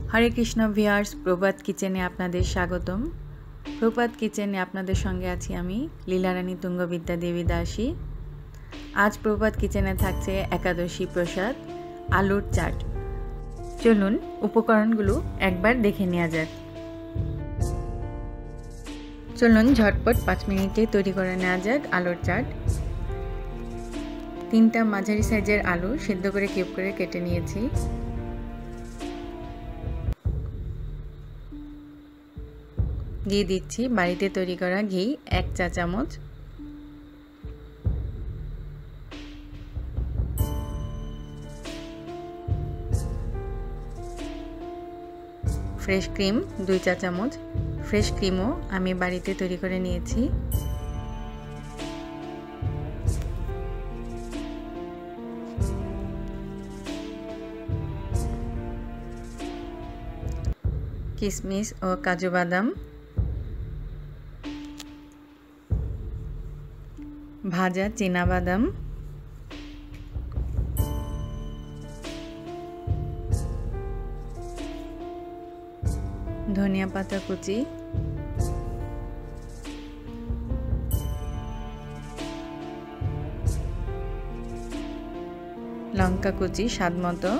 হরে Krishna viewers, প্রভাত কিচেনে আপনাদের স্বাগতম। প্রভাত কিচেনে আপনাদের সঙ্গে আছি আমি লীলারানী তুঙ্গবিদ্যা দেবী দাসী। আজ প্রভাত কিচেনে থাকছে একাদশী প্রসাদ আলুর চাট। চলুন উপকরণগুলো একবার দেখে নেওয়া যাক। চলুন ঝটপট 5 মিনিটে তৈরি করে নেওয়া যাক আলুর চাট। 3টা মাঝারি সাইজের আলু সিদ্ধ করে কিউব করে কেটে নিয়েছি। দিয়ে দিচ্ছি বাড়িতে তৈরি করা ঘি 1 চা চামচ, ফ্রেশ ক্রিম 2 চা চামচ। ফ্রেশ ক্রিমও আমি বাড়িতে তৈরি করে নিয়েছি। কিশমিশ ও কাজু বাদাম, ভাজা চীনা বাদাম, ধনিয়া পাতা কুচি, লঙ্কা কুচি স্বাদ মতো,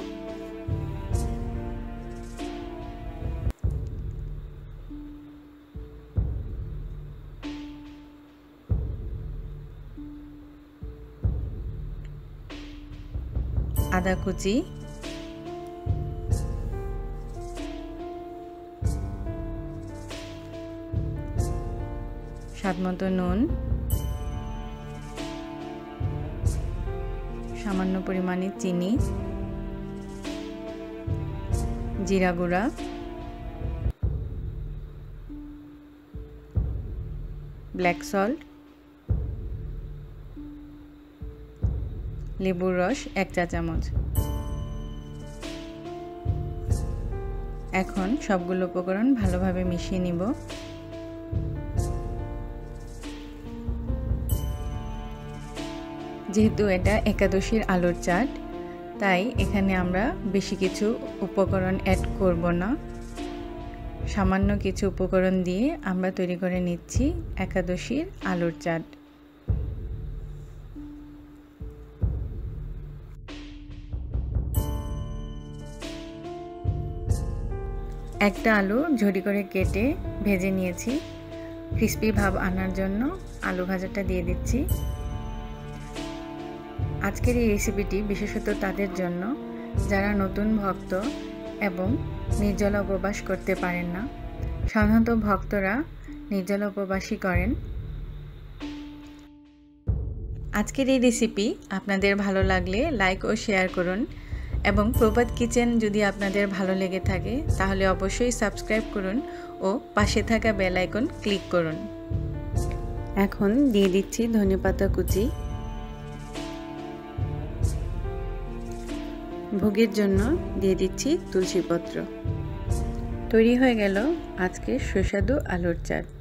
আদা কুচি, স্বাদমতো নুন, সামান্য পরিমাণে চিনি, জিরা গুঁড়া, ব্ল্যাক সল্ট, লেবুর রস 1 চা চামচ। এখন সবগুলো উপকরণ ভালোভাবে মিশিয়ে নিব। যেহেতু এটা একাদশীর আলুর চাট, তাই এখানে আমরা বেশি কিছু উপকরণ অ্যাড করব না। সামান্য কিছু উপকরণ দিয়ে আমরা তৈরি করে নিচ্ছি একাদশীর আলুর চাট। একটা আলু ঝুরি করে কেটে ভেজে নিয়েছি। ক্রিস্পি ভাব আনার জন্য আলু ভাজাটা দিয়ে দিচ্ছি। আজকের এই রেসিপিটি বিশেষত তাদের জন্য যারা নতুন ভক্ত এবং নির্জলা উপবাস করতে পারেন না। সাধারণত ভক্তরা নির্জলা উপবাসই করেন। আজকের এই রেসিপি আপনাদের ভালো লাগলে লাইক ও শেয়ার করুন এবং প্রভাত কিচেন যদি আপনাদের ভালো লেগে থাকে তাহলে অবশ্যই সাবস্ক্রাইব করুন ও পাশে থাকা বেল আইকন ক্লিক করুন। এখন দিয়ে দিচ্ছি ধনেপাতা কুচি। ভোগের জন্য দিয়ে দিচ্ছি তুলসী পত্র। তৈরি হয়ে গেল আজকের সুস্বাদু আলুর চাট।